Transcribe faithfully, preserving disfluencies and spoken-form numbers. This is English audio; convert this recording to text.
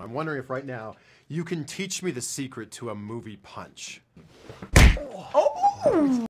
I'm wondering if right now you can teach me the secret to a movie punch. Oh!